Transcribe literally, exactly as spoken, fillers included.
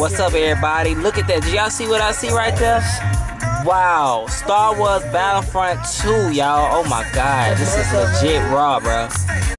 What's up, everybody? Look at that. Did y'all see what I see right there? Wow. Star Wars Battlefront two, y'all. Oh my god. This is legit raw, bro.